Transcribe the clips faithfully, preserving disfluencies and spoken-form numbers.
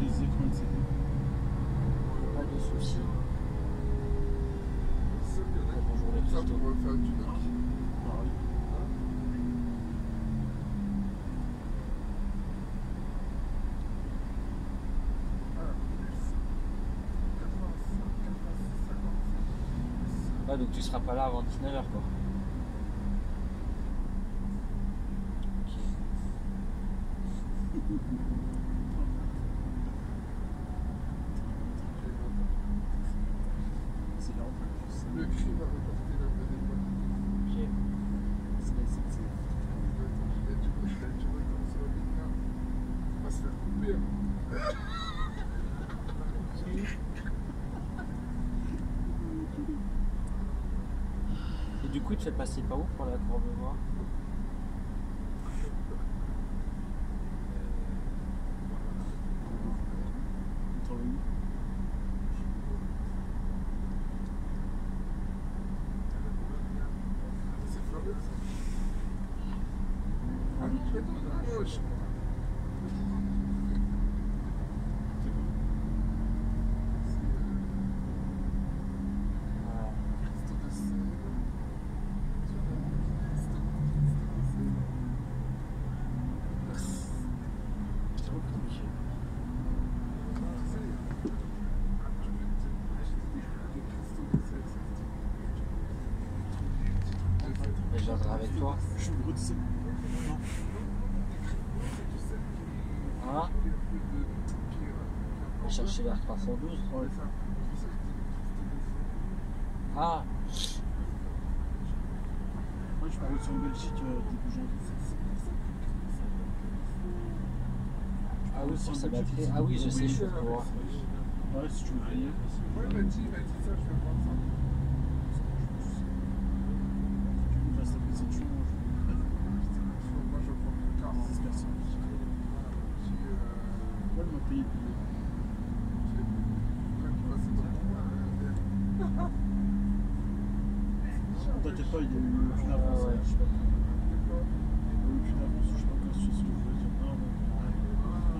les écrans de C D. Pas de soucis. Bonjour les Ça, on va faire du doc. Pareil. Ouais, donc tu seras pas là avant dix-neuf heures quoi. Ok. C'est là en plus. Le cri va reporter la vraie débat. Ok. C'est la S N C F. Et du coup, tu vois comment ça va venir. On va se faire couper. Et du coup, tu fais passer par où pour la Courbevoie? Dans le C'est Floride, ça. Ah non, mais non, non, non, je... Et je viendrai avec toi. Je suis gros de ça. Non. Hein? Chercher vers trois cent douze. Ouais. Ah! Moi je parle sur Belgique euh, début janvier. Ah oui, sur sa batterie. Ah oui, je sais, je suis au courant. Ouais, si tu veux venir. Ouais, il m'a dit, il m'a dit ça, je vais prendre ça. Il va s'appeler cette chose. Moi, je vais prendre le car. six personnes. Qui, euh... Ouais, il m'a payé le billet. T'inquiète pas, il y a eu aucune avance. Ah ouais. Je sais pas. Il y a eu aucune avance, je sais pas quoi, sur ce que je voulais dire. Non, non.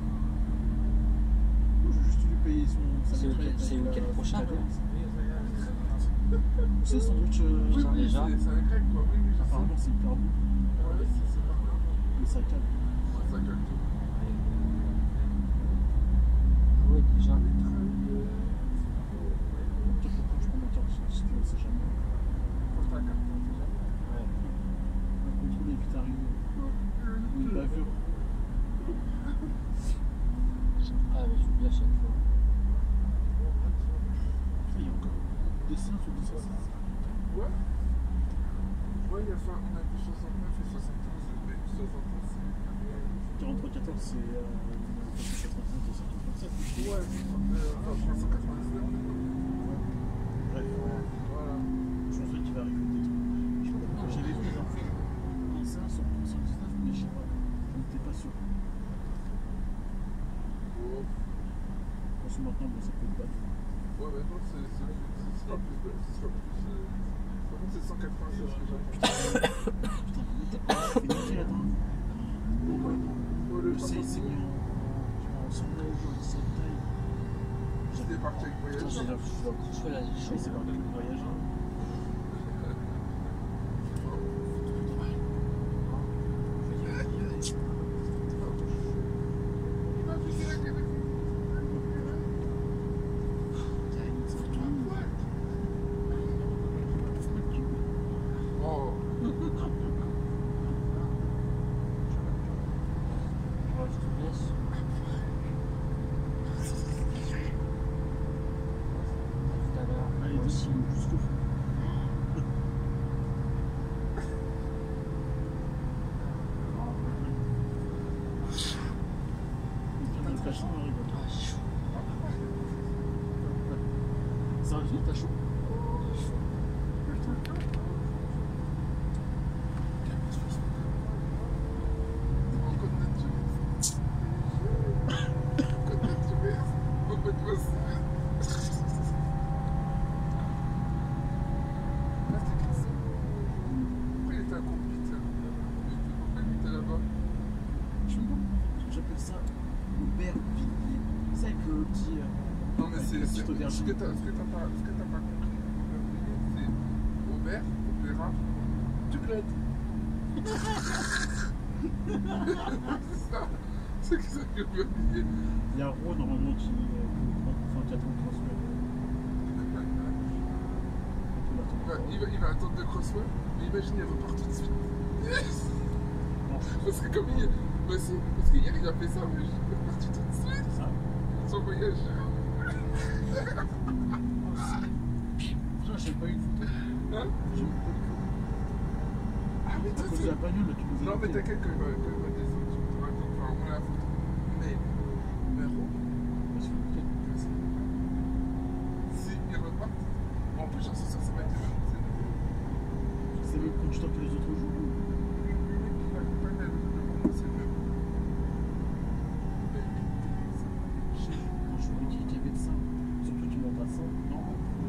Non, j'ai juste dû payer son. C'est le week- c'est le week-end prochain, cadet. non? C'est le sandwich. euh, Putain, Oui, déjà. c'est un grec, quoi. Oui, oui, je sais. Apparemment, c'est hyper bon. Ouais, c'est c'est pas mal. Mais ça cale. Ouais, ça cale tout. Ah oui, déjà. Peut-être pourquoi je prends ma carte, si tu veux, c'est jamais. Quand t'as la carte, déjà. Ouais. Un contrôle et puis t'arrives. Une bavure. Ah, mais j'oublie à chaque fois. Putain, il y a encore des singes ou des singes. Ouais. Ouais, il y a ça, on a vu soixante-neuf et soixante-onze. Mais soixante-onze, c'est... quarante-trois quatorze, c'est euh, quatre-vingt-dix-neuf et cent trente-sept. Ouais, euh, enfin, cent quatre-vingt-dix-neuf. Bref, Voilà. je pense qu'il va arriver des trucs. Je sais pas, j'avais vu les infos. Un singe sur cent dix-neuf, mais je sais pas. Je n'étais pas sûr. Oh. Parce que maintenant, bon, ça peut être bad. Ouais, mais non, c'est, c'est, ce sera plus... Ce sera plus euh... Par contre, c'est cent quatre-vingt-seize que j'ai Putain, mais t'as pas fait niquer là-dedans. Ouais, le Le C, c'est mis en. En son neige, en dix-sept taille. J'étais parti avec Putain, voyage. j'ai la je dois coucher là, j'ai Oui, chaud. c'est par contre le voyage. Il m'a fait la gueule. Oh. Ouais, je te laisse. Tout à l'heure. Allez, Moi deux aussi. secondes, jusqu'au fond. Il vient de cacher, on arrive. Ah, j'ai chaud. Ça va vite, t'as chaud. Je me demande, j'appelle ça Aubervilliers. c'est- petite auberge. ce que t'as ce que t'as pas, ce que t'as pas compris, c'est Aubert, Opéra, Duclette. C'est ça. C'est que ça que j'ai oublié. Il y a Ro normalement qui euh, enfin, qui attend le transfert. Il va, il, va, il va attendre le crossword, mais imagine, il repart tout de suite. Yes. Parce que comme il bah si, parce qu'hier il a fait ça, mais il est reparti tout de suite. C'est ça. Son voyage. Putain, j'ai pas eu une photo. Hein? J'ai eu une photo. Ah mais À toi cause de c'est... la bagnole, tu nous as Non mais dit. t'inquiète quand il va, quand il va descendre, tu me racontes, enfin on a la photo. Mais, mais Ro, Parce que, ok. si il repart, en plus j'en suis sûr ça va être le même. C'est le même constat que les autres jours. Il accompagne le moment, c'est le même. Mais, Quand je me dis qu'il y avait de ça, surtout tu montes à cent, non.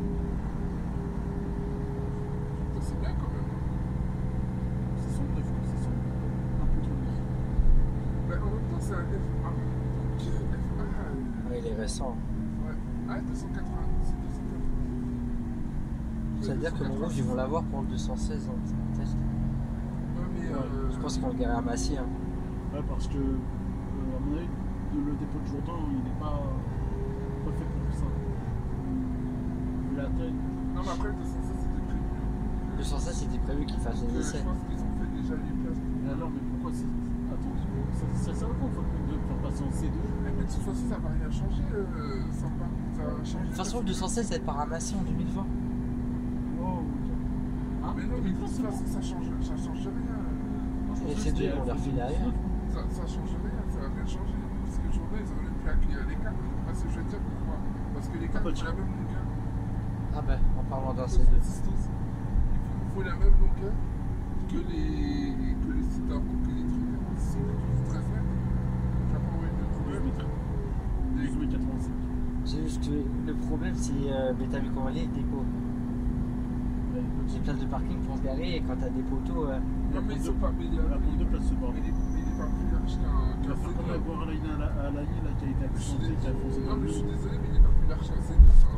c'est bien quand même. C'est cent neuf, quoi, c'est cent un peu trop bien. Mais en même temps c'est un F A. Donc F A. Ouais, il est récent. Ouais. Ah, deux cent quatre-vingts, c'est deux cent quatre-vingts. Ça veut dire que mon rouge, ils vont l'avoir pour le deux cent seize. Hein. C'est un test. Ouais, mais euh, Je pense qu'ils vont le garer à Massy. Hein. Ouais, parce que, euh, à mon avis, le, le dépôt de Jourdain, il n'est pas, pas fait pour ça. Vu la taille. Non, mais après, le deux cent seize c'était prévu. Le deux cent seize, c'était prévu qu'il fasse Donc, les euh, essais. je pense qu'ils ont fait déjà les places. Mais alors, mais pourquoi c'est. Attends, ça, ça sert à quoi faut de faire passer en C deux? Eh, mais de toute façon, ça va rien changer, euh, sympa. Ça va changer. De toute façon, le deux cent seize, ça va être par à Massy en deux mille vingt. Wow, ok. Ah, Mais non, mais de toute façon, ça change, ça change rien. Et C deux, ils vont les refiler ailleurs. Ça, ça change rien, ça va rien changer. Parce que Jourdain, ils auraient pu accueillir les cartes. Parce que je vais te dire pourquoi. Parce que les cartes ont la même longueur. Ah ben, en parlant d'un C deux. Il faut, faut la même longueur que les, que les sites à roue, que les trucs. Ce sont des douze treize mètres. Tu vas pas envoyer de problème. douze mètres quatre-vingt-cinq. C'est juste que le problème, c'est euh, mais t'as vu comment il est, le dépôt. J'ai place de parking pour se garer et quand t'as des poteaux. Euh... Non, mais ils sont pas. Mais il y a La pompe de place, ce mais bordel. il est, mais il est pas plus large qu'un Tu vas qu'un faire comme la C deux. boire à la ligne à la- à la ligne, là, qui a été Je suis accidentée, qui a foncé désolé. dans Non, mais le je suis mur. désolé, mais il est pas plus large qu'un C deux. Ça.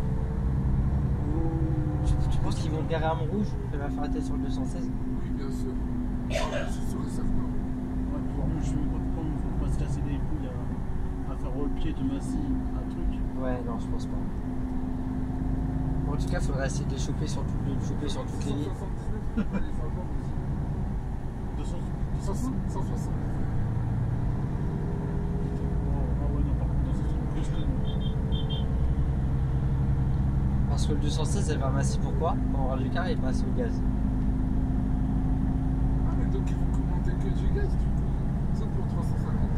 Tu, tu penses qu'ils vont le garer à Montrouge et va faire arrêter sur le deux cent seize? Oui, bien sûr. Ah, c'est sûr et certain. Ouais, pour moi, je veux pas quand il faut pas se casser les couilles à, à faire le pied de Massy, un truc. Ouais, non, je pense pas. Bon, en tout cas, il faudrait essayer de les choper sur, tout, de le choper sur toutes les lignes. cent soixante-dix-neuf, il faut pas les avoir aussi. deux cents, cent soixante-dix. Ah ouais, non, par contre, dans ce truc, plus que Parce que le deux cent seize, elle va à Massy, pourquoi? Pour avoir du carré et pas assez au gaz. Ah, mais donc ils vont commander que du gaz, du coup. Sauf pour trois cent cinquante.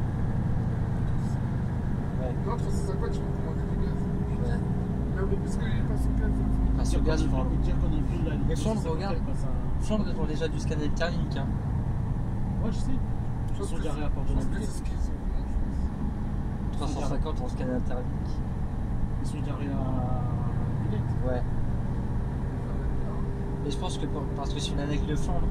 Ouais. Non, trois cent cinquante, ils vont commander du gaz. Ouais. Mais oui, parce qu'il passe au gaz. Parce que le gaz, il faudra dire qu'on a vu la Mais Flandre, ça regarde. fait pas ça. Flandre, ils ont déjà du scanner de Carlink. Hein. Ouais, je sais. Ils sont garés à Porte de Je pense la que c'est ce qu'ils ont en France. trois cent cinquante en scanner thermique. Ils sont garés à Villette. Ouais. Et je pense que pour- parce que c'est une annexe de Flandre.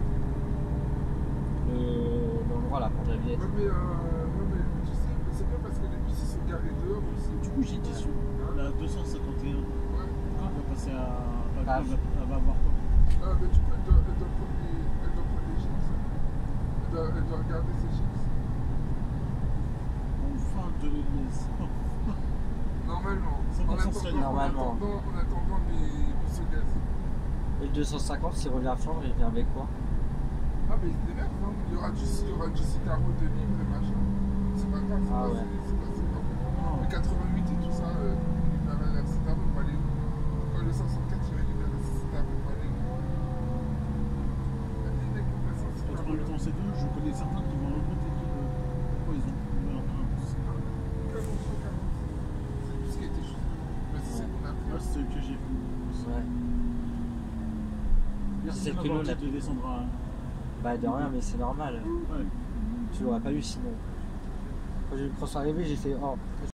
Le l'endroit là, pour la Villette. Ouais, mais, euh, non, mais tu sais, c'est bien parce que les bus ils sont garés dehors aussi. Du coup, j'ai dit sur la deux cent cinquante et un. Ouais. Quand elle va passer à. Ah. Elle va, elle va avoir quoi? Ah, mais du coup, elle doit, elle doit prendre les, elle doit prendre les chips. Elle doit, elle doit regarder ses chips. Enfin de l'Église. Normalement. C'est En pas censé attendant, aller. Normalement. En attendant, en attendant les bus au gaz. Et le deux cent cinquante, s'il revient à Flandre, il vient avec quoi? Ah, mais il se démerde, hein. Il y aura du, il y aura du Citaro de libre et machin. C'est pas grave, c'est Ah pas ouais. c'est- c'est pas c'est pas Le quatre-vingt-huit et tout ça, euh, il va vers la Citaro, il va aller où? Quand le cent soixante-quatre, il va aller vers la Citaro, il va aller où? La ligne est complète, ça, c'est pas quatre-vingt-huit ans, c'est deux. Je connais certains qui vont recruter qui. euh, Pourquoi ils ont ils veulent en un bus? Calençon, Calençon. C'est tout ce qui a été choisi. Mais c'est ce qu'on a Moi, pris. c'est celui que j'ai vu. Ouais. Merci C'est de le que m'avoir nous, on a- dit de descendre à. Bah de rien, mais c'est normal. Ouais. Tu l'aurais pas eu sinon. Quand j'ai vu le cross arriver, j'ai fait oh.